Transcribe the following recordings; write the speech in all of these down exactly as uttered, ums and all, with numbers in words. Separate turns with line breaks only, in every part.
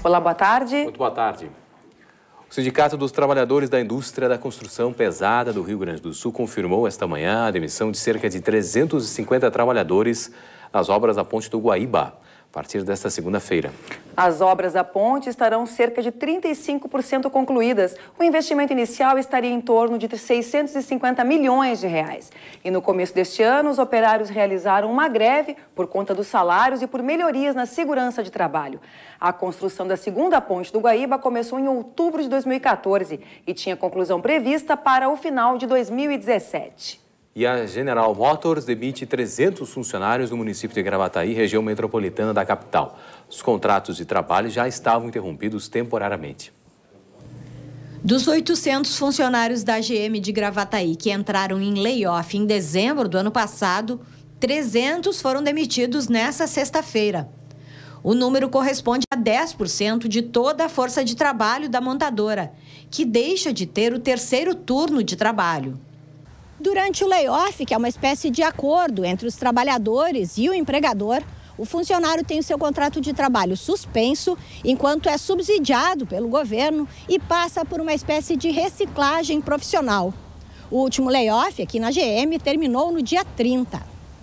Olá, boa tarde.
Muito boa tarde. O Sindicato dos Trabalhadores da Indústria da Construção Pesada do Rio Grande do Sul confirmou esta manhã a demissão de cerca de trezentos e cinquenta trabalhadores nas obras da Ponte do Guaíba, a partir desta segunda-feira.
As obras da ponte estarão cerca de trinta e cinco por cento concluídas. O investimento inicial estaria em torno de seiscentos e cinquenta milhões de reais. E no começo deste ano, os operários realizaram uma greve por conta dos salários e por melhorias na segurança de trabalho. A construção da segunda ponte do Guaíba começou em outubro de dois mil e quatorze e tinha conclusão prevista para o final de dois mil e dezessete.
E a General Motors demite trezentos funcionários do município de Gravataí, região metropolitana da capital. Os contratos de trabalho já estavam interrompidos temporariamente.
Dos oitocentos funcionários da G M de Gravataí que entraram em layoff em dezembro do ano passado, trezentos foram demitidos nesta sexta-feira. O número corresponde a dez por cento de toda a força de trabalho da montadora, que deixa de ter o terceiro turno de trabalho.
Durante o layoff, que é uma espécie de acordo entre os trabalhadores e o empregador, o funcionário tem o seu contrato de trabalho suspenso, enquanto é subsidiado pelo governo e passa por uma espécie de reciclagem profissional. O último layoff aqui na G M terminou no dia trinta.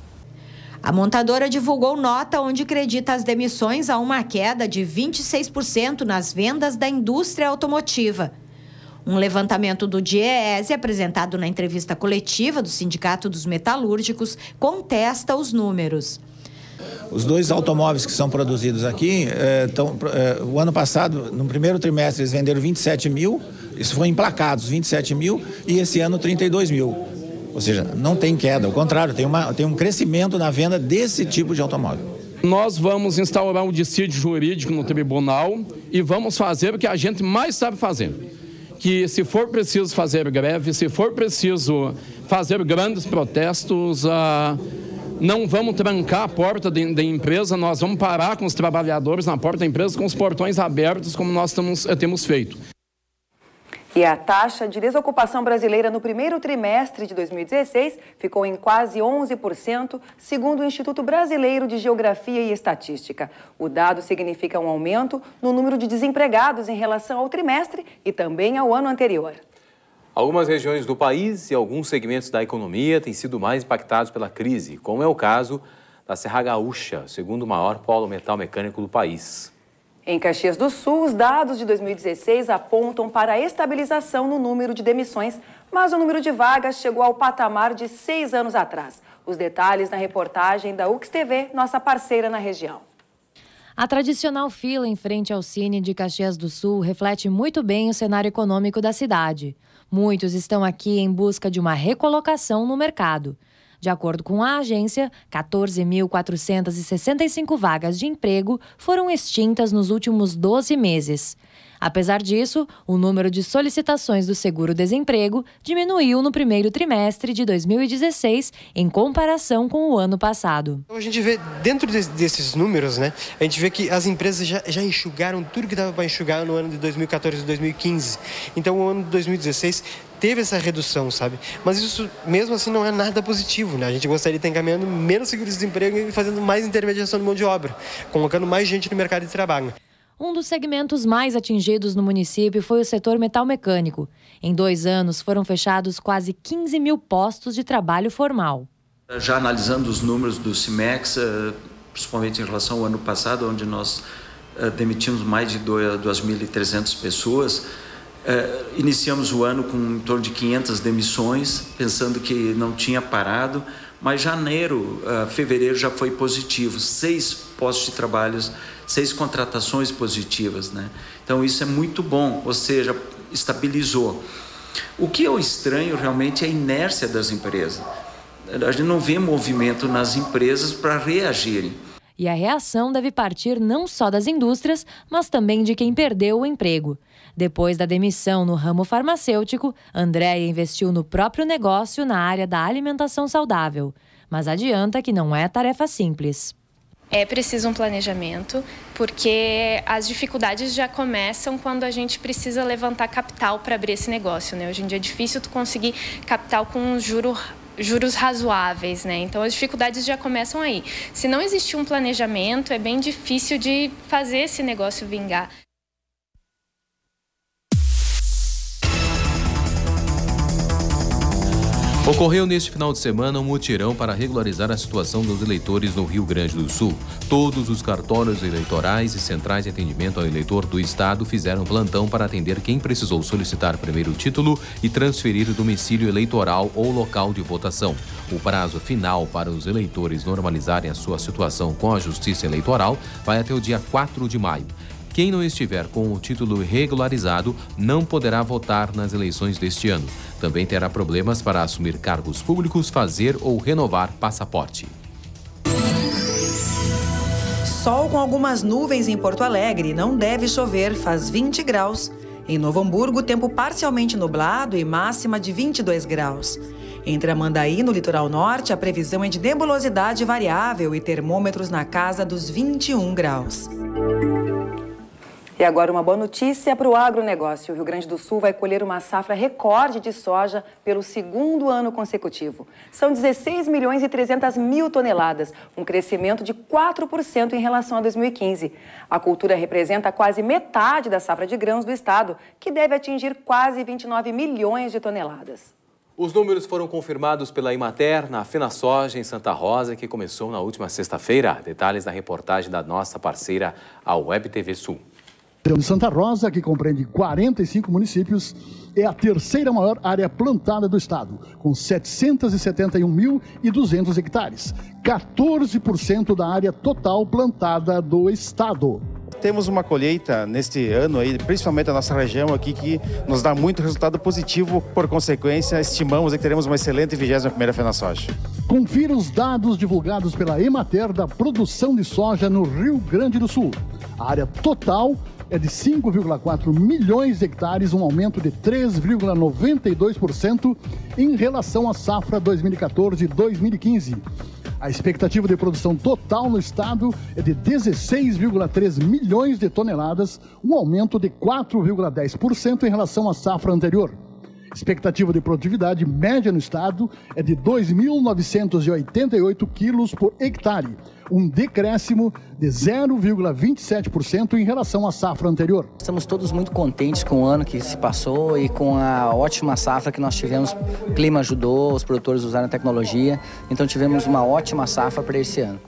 A montadora divulgou nota onde acredita as demissões a uma queda de vinte e seis por cento nas vendas da indústria automotiva. Um levantamento do DIEESE, apresentado na entrevista coletiva do Sindicato dos Metalúrgicos, contesta os números.
Os dois automóveis que são produzidos aqui, é, tão, é, o ano passado, no primeiro trimestre, eles venderam vinte e sete mil, isso foi emplacados, vinte e sete mil, e esse ano trinta e dois mil. Ou seja, não tem queda, ao contrário, tem, uma, tem um crescimento na venda desse tipo de automóvel.
Nós vamos instaurar um dissídio jurídico no tribunal e vamos fazer o que a gente mais sabe fazer. Que se for preciso fazer greve, se for preciso fazer grandes protestos, ah, não vamos trancar a porta da empresa, nós vamos parar com os trabalhadores na porta da empresa com os portões abertos, como nós temos, temos feito.
E a taxa de desocupação brasileira no primeiro trimestre de dois mil e dezesseis ficou em quase onze por cento, segundo o Instituto Brasileiro de Geografia e Estatística. O dado significa um aumento no número de desempregados em relação ao trimestre e também ao ano anterior.
Algumas regiões do país e alguns segmentos da economia têm sido mais impactados pela crise, como é o caso da Serra Gaúcha, segundo o maior polo metal mecânico do país.
Em Caxias do Sul, os dados de dois mil e dezesseis apontam para a estabilização no número de demissões, mas o número de vagas chegou ao patamar de seis anos atrás. Os detalhes na reportagem da U X T V, nossa parceira na região.
A tradicional fila em frente ao Cine de Caxias do Sul reflete muito bem o cenário econômico da cidade. Muitos estão aqui em busca de uma recolocação no mercado. De acordo com a agência, quatorze mil quatrocentas e sessenta e cinco vagas de emprego foram extintas nos últimos doze meses. Apesar disso, o número de solicitações do seguro-desemprego diminuiu no primeiro trimestre de dois mil e dezesseis, em comparação com o ano passado.
A gente vê, dentro de, desses números, né, a gente vê que as empresas já, já enxugaram tudo que dava para enxugar no ano de dois mil e quatorze e dois mil e quinze. Então, o ano de dois mil e dezesseis teve essa redução, sabe? Mas isso, mesmo assim, não é nada positivo, né? A gente gostaria de estar encaminhando menos seguro-desemprego e fazendo mais intermediação de mão de obra, colocando mais gente no mercado de trabalho.
Um dos segmentos mais atingidos no município foi o setor metal mecânico. Em dois anos, foram fechados quase quinze mil postos de trabalho formal.
Já analisando os números do CIMEX, principalmente em relação ao ano passado, onde nós demitimos mais de duas mil e trezentas pessoas, iniciamos o ano com em torno de quinhentas demissões, pensando que não tinha parado, mas janeiro, fevereiro já foi positivo, seis postos de trabalho, seis contratações positivas, né? Então isso é muito bom, ou seja, estabilizou. O que eu estranho realmente é a inércia das empresas. A gente não vê movimento nas empresas para reagirem.
E a reação deve partir não só das indústrias, mas também de quem perdeu o emprego. Depois da demissão no ramo farmacêutico, Andréia investiu no próprio negócio na área da alimentação saudável. Mas adianta que não é tarefa simples.
É preciso um planejamento, porque as dificuldades já começam quando a gente precisa levantar capital para abrir esse negócio, né? Hoje em dia é difícil tu conseguir capital com juro, juros razoáveis, né? Então as dificuldades já começam aí. Se não existir um planejamento, é bem difícil de fazer esse negócio vingar.
Ocorreu neste final de semana um mutirão para regularizar a situação dos eleitores no Rio Grande do Sul. Todos os cartórios eleitorais e centrais de atendimento ao eleitor do estado fizeram plantão para atender quem precisou solicitar primeiro título e transferir o domicílio eleitoral ou local de votação. O prazo final para os eleitores normalizarem a sua situação com a Justiça Eleitoral vai até o dia quatro de maio. Quem não estiver com o título regularizado não poderá votar nas eleições deste ano. Também terá problemas para assumir cargos públicos, fazer ou renovar passaporte.
Sol com algumas nuvens em Porto Alegre, não deve chover, faz vinte graus. Em Novo Hamburgo, tempo parcialmente nublado e máxima de vinte e dois graus. Entre Amandaí, no litoral norte, a previsão é de nebulosidade variável e termômetros na casa dos vinte e um graus.
E agora uma boa notícia para o agronegócio. O Rio Grande do Sul vai colher uma safra recorde de soja pelo segundo ano consecutivo. São dezesseis milhões e trezentas mil toneladas, um crescimento de quatro por cento em relação a dois mil e quinze. A cultura representa quase metade da safra de grãos do estado, que deve atingir quase vinte e nove milhões de toneladas.
Os números foram confirmados pela Emater na FenaSoja em Santa Rosa, que começou na última sexta-feira. Detalhes na reportagem da nossa parceira, a Web T V Sul.
De Santa Rosa, que compreende quarenta e cinco municípios, é a terceira maior área plantada do estado, com setecentos e setenta e um mil e duzentos hectares, quatorze por cento da área total plantada do estado.
Temos uma colheita neste ano, aí, principalmente na nossa região aqui, que nos dá muito resultado positivo. Por consequência, estimamos que teremos uma excelente vigésima primeira FenaSoja.
Confira os dados divulgados pela Emater da produção de soja no Rio Grande do Sul. A área total é de cinco vírgula quatro milhões de hectares, um aumento de três vírgula noventa e dois por cento em relação à safra dois mil e quatorze e dois mil e quinze. A expectativa de produção total no estado é de dezesseis vírgula três milhões de toneladas, um aumento de quatro vírgula dez por cento em relação à safra anterior. Expectativa de produtividade média no estado é de dois mil novecentos e oitenta e oito quilos por hectare, um decréscimo de zero vírgula vinte e sete por cento em relação à safra anterior.
Estamos todos muito contentes com o ano que se passou e com a ótima safra que nós tivemos. O clima ajudou, os produtores usaram a tecnologia, então tivemos uma ótima safra para esse ano.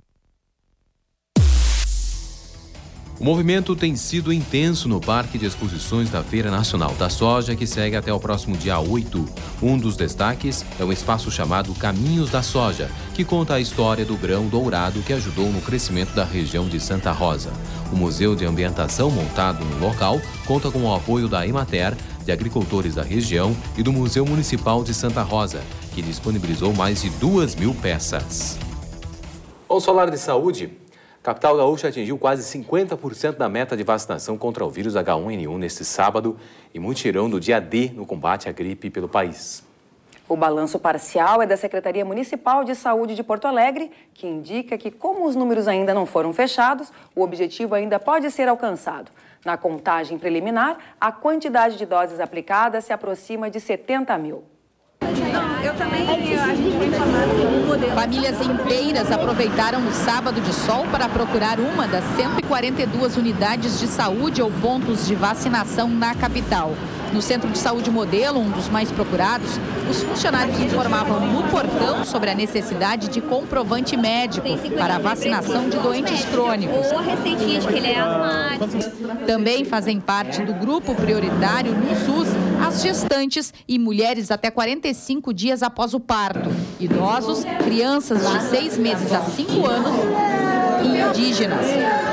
O movimento tem sido intenso no Parque de Exposições da Feira Nacional da Soja, que segue até o próximo dia oito. Um dos destaques é um espaço chamado Caminhos da Soja, que conta a história do grão dourado que ajudou no crescimento da região de Santa Rosa. O Museu de Ambientação montado no local conta com o apoio da Emater, de agricultores da região e do Museu Municipal de Santa Rosa, que disponibilizou mais de duas mil peças. Vamos falar de saúde? A capital gaúcha atingiu quase cinquenta por cento da meta de vacinação contra o vírus H um N um neste sábado e mutirão do dia D no combate à gripe pelo país.
O balanço parcial é da Secretaria Municipal de Saúde de Porto Alegre, que indica que, como os números ainda não foram fechados, o objetivo ainda pode ser alcançado. Na contagem preliminar, a quantidade de doses aplicadas se aproxima de setenta mil.
Eu também, a gente foi informado que um modelo... Famílias inteiras aproveitaram o sábado de sol para procurar uma das cento e quarenta e duas unidades de saúde ou pontos de vacinação na capital. No Centro de Saúde Modelo, um dos mais procurados, os funcionários informavam no portão sobre a necessidade de comprovante médico para a vacinação de doentes crônicos.
Ou a receitinha de que ele é asmático.
Também fazem parte do grupo prioritário no SUS as gestantes e mulheres até quarenta e cinco dias após o parto, idosos, crianças de seis meses a cinco anos e indígenas.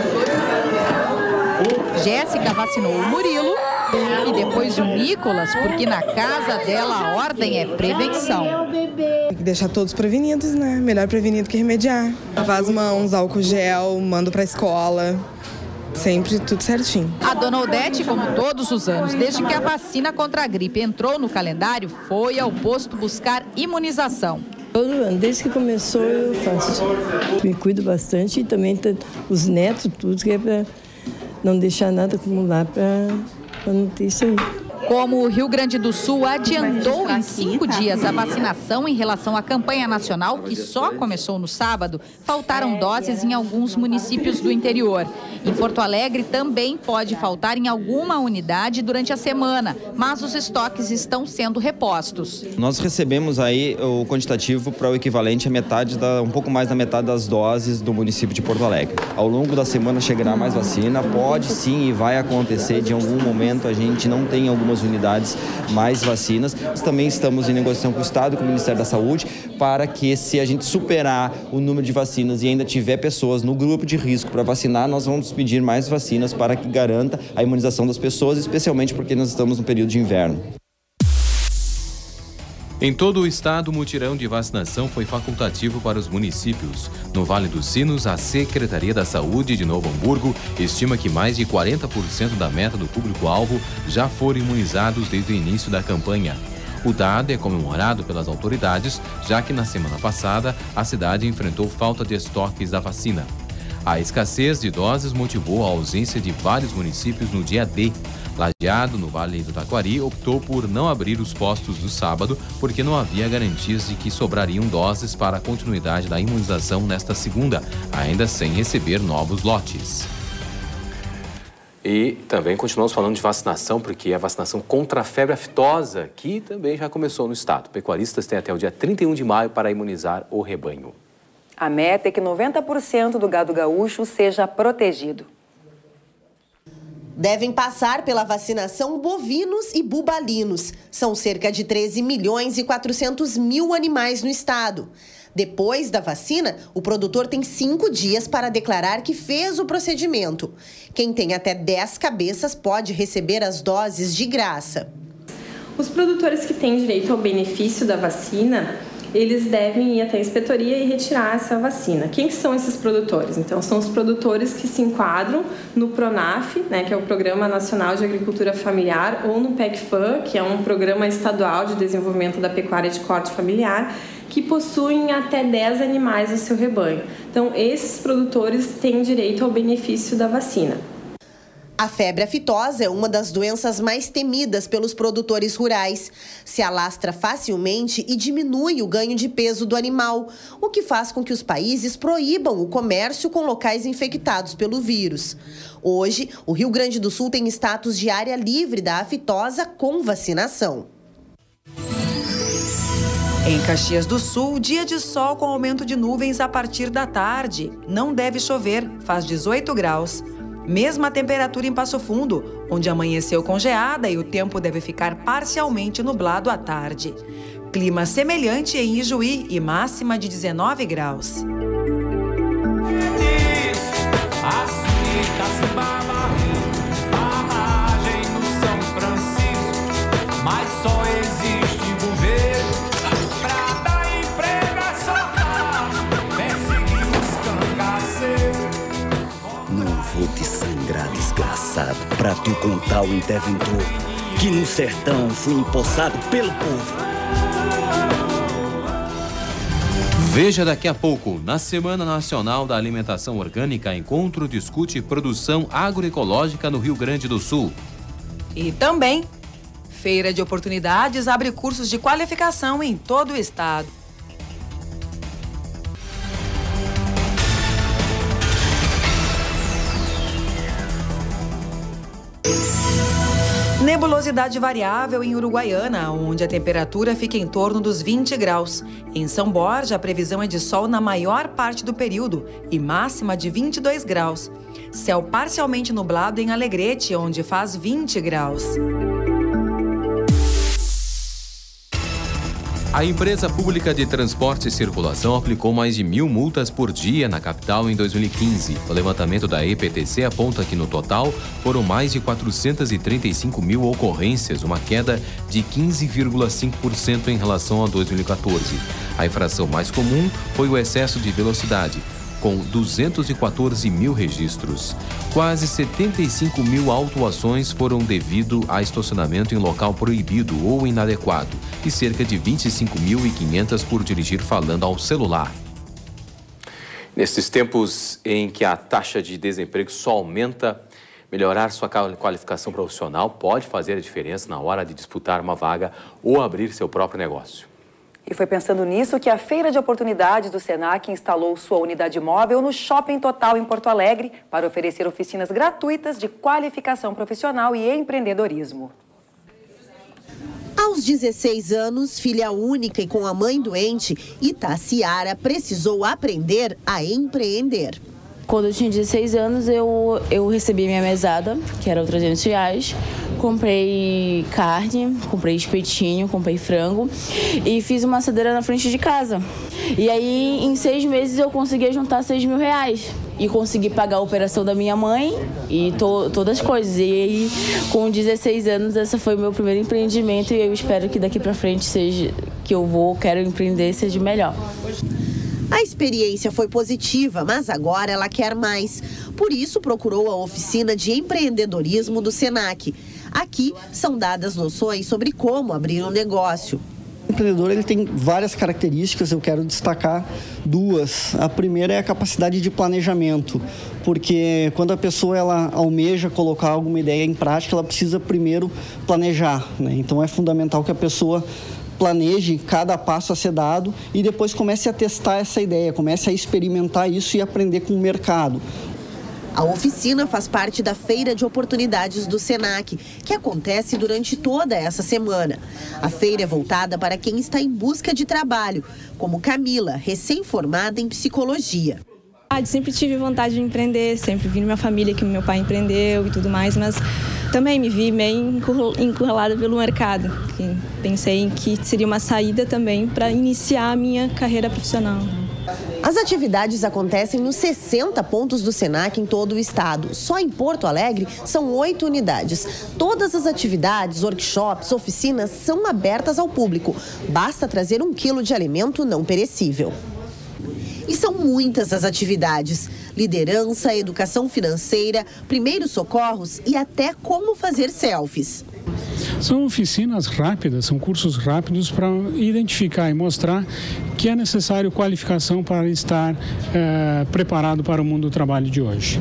Jéssica vacinou o Murilo e depois o Nicolas, porque na casa dela a ordem é prevenção.
Tem que deixar todos prevenidos, né? Melhor prevenir do que remediar. Lavar as mãos, álcool gel, mando pra escola. Sempre tudo certinho.
A dona Odete, como todos os anos, desde que a vacina contra a gripe entrou no calendário, foi ao posto buscar imunização.
Todo ano, desde que começou eu faço. Me cuido bastante e também os netos, tudo que é para não deixar nada acumular para não ter isso aí.
Como o Rio Grande do Sul adiantou em cinco dias a vacinação em relação à campanha nacional, que só começou no sábado, faltaram doses em alguns municípios do interior. Em Porto Alegre também pode faltar em alguma unidade durante a semana, mas os estoques estão sendo repostos.
Nós recebemos aí o quantitativo para o equivalente à metade, da, um pouco mais da metade das doses do município de Porto Alegre. Ao longo da semana chegará mais vacina, pode sim e vai acontecer de algum momento a gente não tem algumas unidades mais vacinas. Nós também estamos em negociação com o Estado, com o Ministério da Saúde, para que se a gente superar o número de vacinas e ainda tiver pessoas no grupo de risco para vacinar, nós vamos pedir mais vacinas para que garanta a imunização das pessoas, especialmente porque nós estamos no período de inverno.
Em todo o estado, o mutirão de vacinação foi facultativo para os municípios. No Vale dos Sinos, a Secretaria da Saúde de Novo Hamburgo estima que mais de quarenta por cento da meta do público-alvo já foram imunizados desde o início da campanha. O dado é comemorado pelas autoridades, já que na semana passada a cidade enfrentou falta de estoques da vacina. A escassez de doses motivou a ausência de vários municípios no dia D. Lajeado, no Vale do Taquari, optou por não abrir os postos do sábado porque não havia garantias de que sobrariam doses para a continuidade da imunização nesta segunda, ainda sem receber novos lotes. E também continuamos falando de vacinação, porque a vacinação contra a febre aftosa, que também já começou no estado. Pecuaristas têm até o dia trinta e um de maio para imunizar o rebanho.
A meta é que noventa por cento do gado gaúcho seja protegido.
Devem passar pela vacinação bovinos e bubalinos. São cerca de treze milhões e quatrocentos mil animais no estado. Depois da vacina, o produtor tem cinco dias para declarar que fez o procedimento. Quem tem até dez cabeças pode receber as doses de graça.
Os produtores que têm direito ao benefício da vacina, eles devem ir até a inspetoria e retirar essa vacina. Quem são esses produtores? Então, são os produtores que se enquadram no PRONAF, né, que é o Programa Nacional de Agricultura Familiar, ou no PECFAM, que é um programa estadual de desenvolvimento da pecuária de corte familiar, que possuem até dez animais no seu rebanho. Então, esses produtores têm direito ao benefício da vacina.
A febre aftosa é uma das doenças mais temidas pelos produtores rurais. Se alastra facilmente e diminui o ganho de peso do animal, o que faz com que os países proíbam o comércio com locais infectados pelo vírus. Hoje, o Rio Grande do Sul tem status de área livre da aftosa com vacinação.
Em Caxias do Sul, dia de sol com aumento de nuvens a partir da tarde. Não deve chover, faz dezoito graus. Mesma temperatura em Passo Fundo, onde amanheceu com geada e o tempo deve ficar parcialmente nublado à tarde. Clima semelhante em Ijuí e máxima de dezenove graus.
Desgraçado, pra tu contar o interventor que no sertão fui empossado pelo povo.
Veja daqui a pouco, na Semana Nacional da Alimentação Orgânica, encontro discute produção agroecológica no Rio Grande do Sul.
E também, Feira de Oportunidades abre cursos de qualificação em todo o estado. Nebulosidade variável em Uruguaiana, onde a temperatura fica em torno dos vinte graus. Em São Borja, a previsão é de sol na maior parte do período e máxima de vinte e dois graus. Céu parcialmente nublado em Alegrete, onde faz vinte graus.
A empresa pública de transporte e circulação aplicou mais de mil multas por dia na capital em dois mil e quinze. O levantamento da E P T C aponta que, no total, foram mais de quatrocentas e trinta e cinco mil ocorrências, uma queda de quinze vírgula cinco por cento em relação a dois mil e quatorze. A infração mais comum foi o excesso de velocidade, com duzentos e quatorze mil registros. Quase setenta e cinco mil autuações foram devido a estacionamento em local proibido ou inadequado e cerca de vinte e cinco mil e quinhentas por dirigir falando ao celular. Nesses tempos em que a taxa de desemprego só aumenta, Melhorar sua qualificação profissional pode fazer a diferença na hora de disputar uma vaga ou abrir seu próprio negócio.
E foi pensando nisso que a Feira de Oportunidades do Senac instalou sua unidade móvel no Shopping Total em Porto Alegre para oferecer oficinas gratuitas de qualificação profissional e empreendedorismo.
Aos dezesseis anos, filha única e com a mãe doente, Itaciara precisou aprender a empreender.
Quando eu tinha dezesseis anos, eu, eu recebi minha mesada, que era trezentos reais. Comprei carne, comprei espetinho, comprei frango e fiz uma assadeira na frente de casa. E aí, em seis meses, eu consegui juntar seis mil reais. E consegui pagar a operação da minha mãe e to, todas as coisas. E aí, com dezesseis anos, esse foi o meu primeiro empreendimento e eu espero que daqui pra frente seja, que eu vou, quero empreender, seja melhor.
A experiência foi positiva, mas agora ela quer mais. Por isso, procurou a oficina de empreendedorismo do Senac. Aqui são dadas noções sobre como abrir um negócio.
O empreendedor ele tem várias características, eu quero destacar duas. A primeira é a capacidade de planejamento, porque quando a pessoa ela almeja colocar alguma ideia em prática, ela precisa primeiro planejar, né? Então é fundamental que a pessoa planeje cada passo a ser dado e depois comece a testar essa ideia, comece a experimentar isso e aprender com o mercado.
A oficina faz parte da Feira de Oportunidades do Senac, que acontece durante toda essa semana. A feira é voltada para quem está em busca de trabalho, como Camila, recém-formada em psicologia.
Ah, sempre tive vontade de empreender, sempre vi na minha família que meu pai empreendeu e tudo mais, mas também me vi meio encurralada pelo mercado. Pensei em que seria uma saída também para iniciar a minha carreira profissional.
As atividades acontecem nos sessenta pontos do Senac em todo o estado. Só em Porto Alegre são oito unidades. Todas as atividades, workshops, oficinas são abertas ao público. Basta trazer um quilo de alimento não perecível. E são muitas as atividades: liderança, educação financeira, primeiros socorros e até como fazer selfies.
São oficinas rápidas, são cursos rápidos para identificar e mostrar que é necessário qualificação para estar é, preparado para o mundo do trabalho de hoje.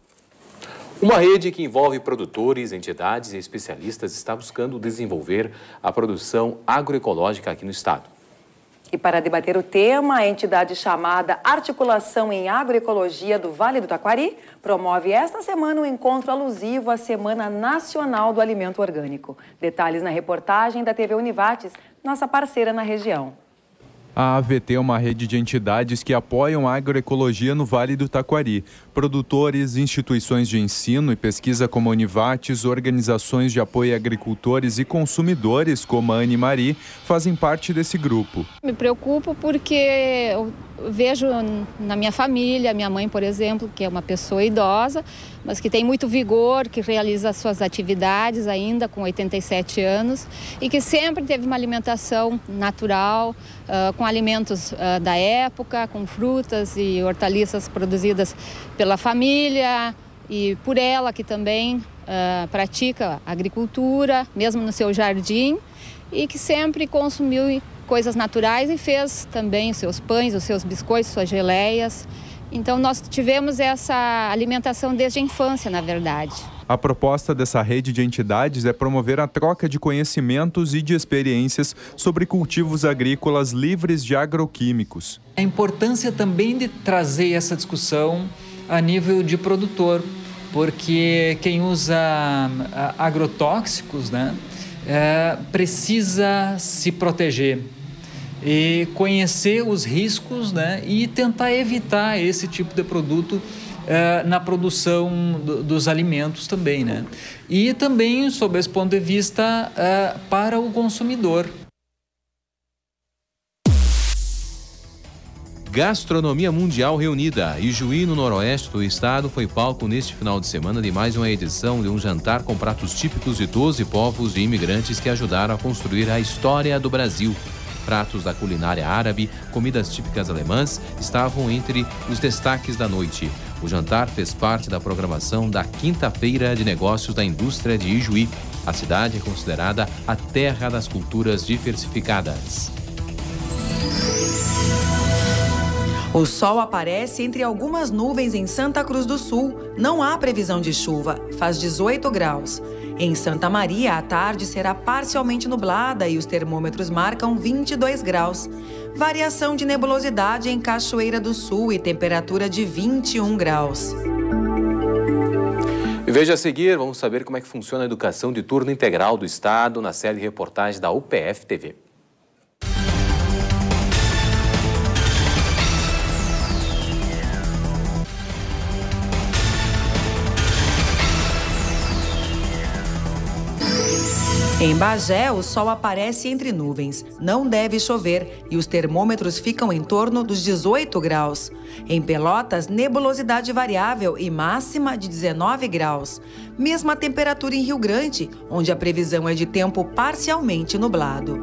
Uma rede que envolve produtores, entidades e especialistas está buscando desenvolver a produção agroecológica aqui no estado.
E para debater o tema, a entidade chamada Articulação em Agroecologia do Vale do Taquari promove esta semana um encontro alusivo à Semana Nacional do Alimento Orgânico. Detalhes na reportagem da T V Univates, nossa parceira na região.
A A V T é uma rede de entidades que apoiam a agroecologia no Vale do Taquari. Produtores, instituições de ensino e pesquisa como a Univates, organizações de apoio a agricultores e consumidores como a Animari fazem parte desse grupo.
Me preocupo porque eu vejo na minha família, minha mãe, por exemplo, que é uma pessoa idosa, mas que tem muito vigor, que realiza suas atividades ainda com oitenta e sete anos e que sempre teve uma alimentação natural, uh, com alimentos uh, da época, com frutas e hortaliças produzidas pela família e por ela, que também uh, pratica agricultura, mesmo no seu jardim, e que sempre consumiu coisas naturais e fez também os seus pães, os seus biscoitos, suas geleias. Então nós tivemos essa alimentação desde a infância, na verdade.
A proposta dessa rede de entidades é promover a troca de conhecimentos e de experiências sobre cultivos agrícolas livres de agroquímicos.
A importância também de trazer essa discussão a nível de produtor, porque quem usa agrotóxicos, né, é, precisa se proteger e conhecer os riscos, né, e tentar evitar esse tipo de produto Uh, na produção do, dos alimentos também, né? E também, sob esse ponto de vista, uh, para o consumidor.
Gastronomia mundial reunida. Ijuí, no noroeste do estado, foi palco neste final de semana de mais uma edição de um jantar com pratos típicos de doze povos e imigrantes que ajudaram a construir a história do Brasil. Pratos da culinária árabe, comidas típicas alemãs estavam entre os destaques da noite. O jantar fez parte da programação da Quinta-feira de Negócios da Indústria de Ijuí. A cidade é considerada a terra das culturas diversificadas.
O sol aparece entre algumas nuvens em Santa Cruz do Sul. Não há previsão de chuva. Faz dezoito graus. Em Santa Maria, a tarde será parcialmente nublada e os termômetros marcam vinte e dois graus. Variação de nebulosidade em Cachoeira do Sul e temperatura de vinte e um graus.
E veja a seguir, vamos saber como é que funciona a educação de turno integral do Estado na série de reportagem da U P F T V.
Em Bagé, o sol aparece entre nuvens. Não deve chover e os termômetros ficam em torno dos dezoito graus. Em Pelotas, nebulosidade variável e máxima de dezenove graus. Mesma temperatura em Rio Grande, onde a previsão é de tempo parcialmente nublado.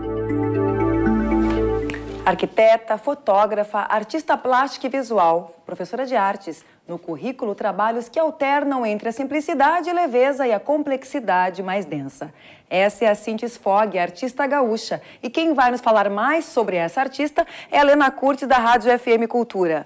Arquiteta, fotógrafa, artista plástica e visual, professora de artes. No currículo, trabalhos que alternam entre a simplicidade e leveza e a complexidade mais densa. Essa é a Cíntia Sfog, artista gaúcha. E quem vai nos falar mais sobre essa artista é a Helena Curtis, da Rádio F M Cultura.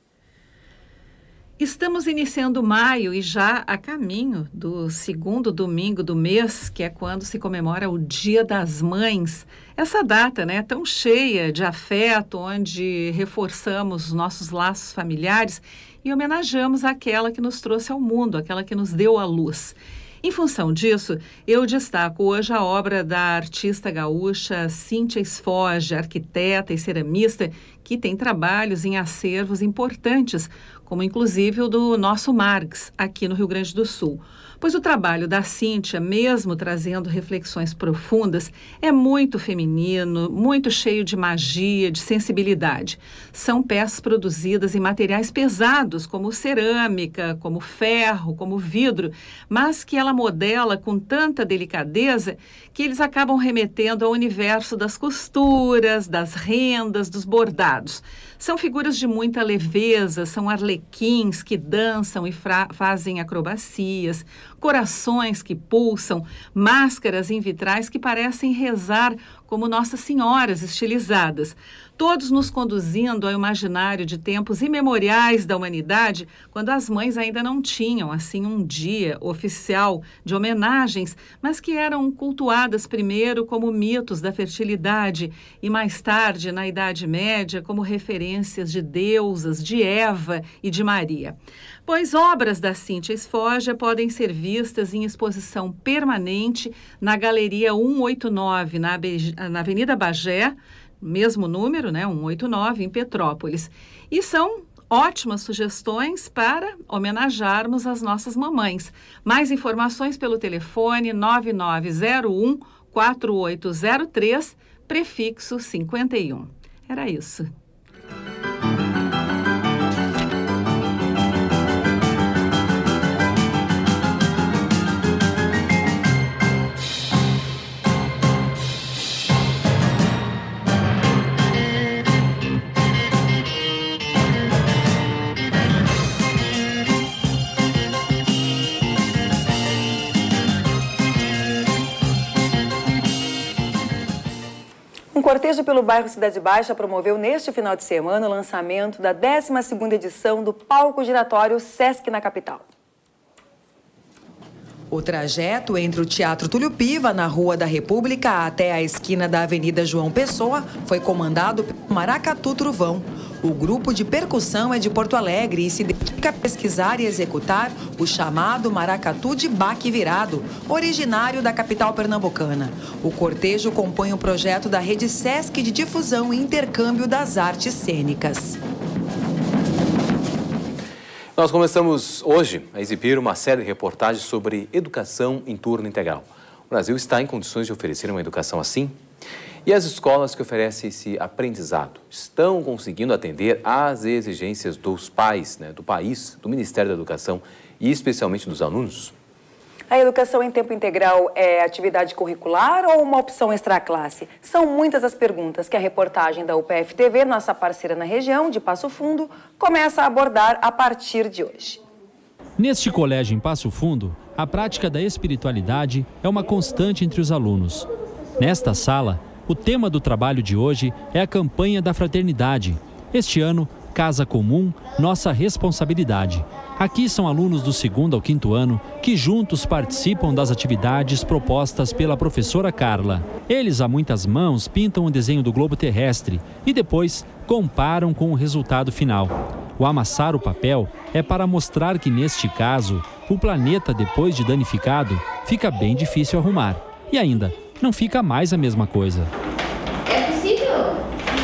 Estamos iniciando maio e já a caminho do segundo domingo do mês, que é quando se comemora o Dia das Mães. Essa data, né, tão cheia de afeto, onde reforçamos nossos laços familiares e homenageamos aquela que nos trouxe ao mundo, aquela que nos deu a luz. Em função disso, eu destaco hoje a obra da artista gaúcha Cíntia Sfog, arquiteta e ceramista, que tem trabalhos em acervos importantes, como inclusive o do nosso Margs, aqui no Rio Grande do Sul. Pois o trabalho da Cíntia, mesmo trazendo reflexões profundas, é muito feminino, muito cheio de magia, de sensibilidade. São peças produzidas em materiais pesados, como cerâmica, como ferro, como vidro, mas que ela modela com tanta delicadeza que eles acabam remetendo ao universo das costuras, das rendas, dos bordados. São figuras de muita leveza, são arlequins que dançam e fazem acrobacias, corações que pulsam, máscaras em vitrais que parecem rezar como Nossas Senhoras estilizadas, todos nos conduzindo ao imaginário de tempos imemoriais da humanidade, quando as mães ainda não tinham, assim, um dia oficial de homenagens, mas que eram cultuadas primeiro como mitos da fertilidade e mais tarde, na Idade Média, como referências de deusas, de Eva e de Maria. Pois obras da Cíntia Sfog podem ser vistas em exposição permanente na Galeria cento e oitenta e nove, na, na Avenida Bagé, mesmo número, né, cento e oitenta e nove, em Petrópolis. E são ótimas sugestões para homenagearmos as nossas mamães. Mais informações pelo telefone nove nove zero um, quatro oito zero três, prefixo cinquenta e um. Era isso.
Um cortejo pelo bairro Cidade Baixa promoveu neste final de semana o lançamento da décima segunda edição do Palco Giratório Sesc na capital.
O trajeto entre o Teatro Túlio Piva, na Rua da República, até a esquina da Avenida João Pessoa, foi comandado pelo Maracatu Truvão. O grupo de percussão é de Porto Alegre e se dedica a pesquisar e executar o chamado maracatu de baque virado, originário da capital pernambucana. O cortejo compõe o projeto da Rede Sesc de difusão e intercâmbio das artes cênicas.
Nós começamos hoje a exibir uma série de reportagens sobre educação em turno integral. O Brasil está em condições de oferecer uma educação assim? E as escolas que oferecem esse aprendizado estão conseguindo atender às exigências dos pais, né, do país, do Ministério da Educação e especialmente dos alunos?
A educação em tempo integral é atividade curricular ou uma opção extraclasse? São muitas as perguntas que a reportagem da U P F T V, nossa parceira na região de Passo Fundo, começa a abordar a partir de hoje.
Neste colégio em Passo Fundo, a prática da espiritualidade é uma constante entre os alunos. Nesta sala, o tema do trabalho de hoje é a campanha da fraternidade. Este ano, Casa Comum, Nossa Responsabilidade. Aqui são alunos do segundo ao quinto ano que juntos participam das atividades propostas pela professora Carla. Eles, a muitas mãos, pintam o desenho do globo terrestre e depois comparam com o resultado final. O amassar o papel é para mostrar que, neste caso, o planeta, depois de danificado, fica bem difícil arrumar. E ainda, não fica mais a mesma coisa.
É possível?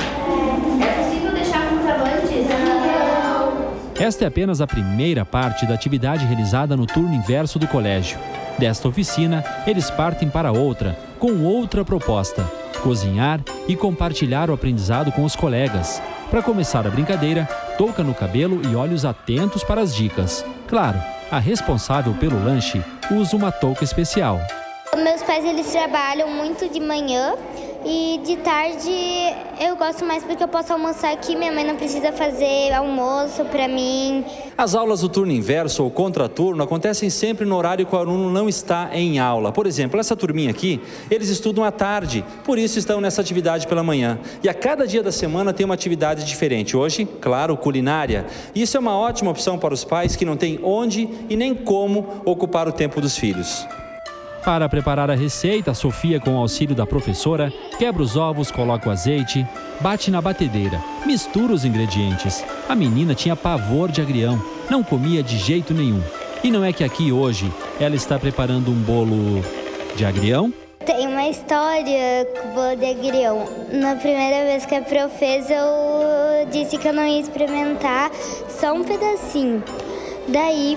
É possível deixar contrabantes? Não.
Esta é apenas a primeira parte da atividade realizada no turno inverso do colégio. Desta oficina, eles partem para outra, com outra proposta: cozinhar e compartilhar o aprendizado com os colegas. Para começar a brincadeira, touca no cabelo e olhos atentos para as dicas. Claro, a responsável pelo lanche usa uma touca especial.
Meus pais, eles trabalham muito de manhã e de tarde eu gosto mais porque eu posso almoçar aqui, minha mãe não precisa fazer almoço para mim.
As aulas do turno inverso ou contraturno acontecem sempre no horário que o aluno não está em aula. Por exemplo, essa turminha aqui, eles estudam à tarde, por isso estão nessa atividade pela manhã. E a cada dia da semana tem uma atividade diferente. Hoje, claro, culinária. Isso é uma ótima opção para os pais que não têm onde e nem como ocupar o tempo dos filhos.
Para preparar a receita, a Sofia, com o auxílio da professora, quebra os ovos, coloca o azeite, bate na batedeira, mistura os ingredientes. A menina tinha pavor de agrião, não comia de jeito nenhum. E não é que aqui hoje ela está preparando um bolo de agrião?
Tem uma história com o bolo de agrião. Na primeira vez que a prof fez, eu disse que eu não ia experimentar só um pedacinho. Daí,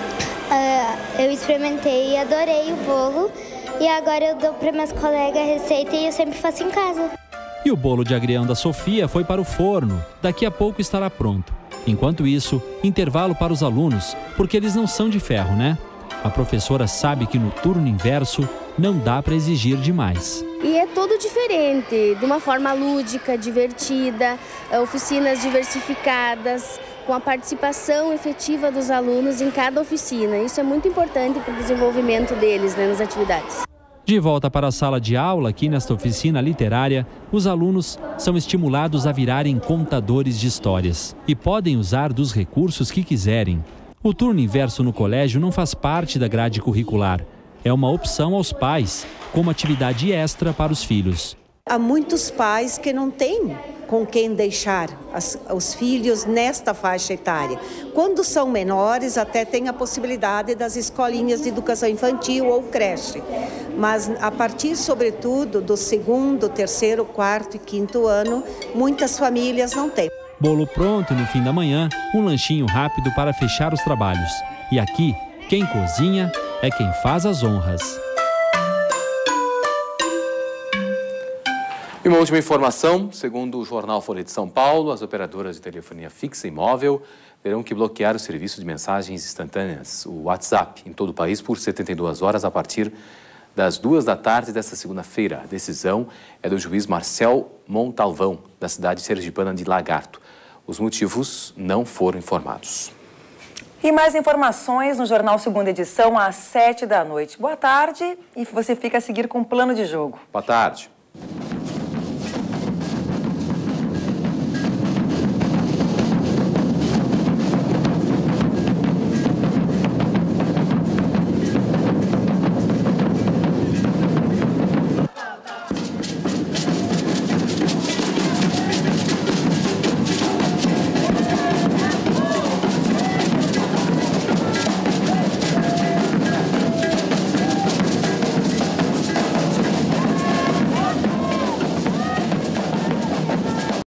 Uh, eu experimentei e adorei o bolo e agora eu dou para meus colegas a receita e eu sempre faço em casa.
E o bolo de agrião da Sofia foi para o forno. Daqui a pouco estará pronto. Enquanto isso, intervalo para os alunos, porque eles não são de ferro, né? A professora sabe que no turno inverso não dá para exigir demais.
E é todo diferente, de uma forma lúdica, divertida, oficinas diversificadas, com a participação efetiva dos alunos em cada oficina. Isso é muito importante para o desenvolvimento deles, né, nas atividades.
De volta para a sala de aula, aqui nesta oficina literária, os alunos são estimulados a virarem contadores de histórias e podem usar dos recursos que quiserem. O turno inverso no colégio não faz parte da grade curricular. É uma opção aos pais, como atividade extra para os filhos.
Há muitos pais que não têm com quem deixar as, os filhos nesta faixa etária. Quando são menores, até tem a possibilidade das escolinhas de educação infantil ou creche. Mas a partir, sobretudo, do segundo, terceiro, quarto e quinto ano, muitas famílias não têm.
Bolo pronto no fim da manhã, um lanchinho rápido para fechar os trabalhos. E aqui, quem cozinha é quem faz as honras.
E uma última informação, segundo o jornal Folha de São Paulo, as operadoras de telefonia fixa e móvel terão que bloquear o serviço de mensagens instantâneas, o WhatsApp, em todo o país por setenta e duas horas a partir das duas da tarde desta segunda-feira. A decisão é do juiz Marcel Montalvão, da cidade sergipana de Lagarto. Os motivos não foram informados.
E mais informações no Jornal Segunda Edição, às sete da noite. Boa tarde e você fica a seguir com o Plano de Jogo.
Boa tarde.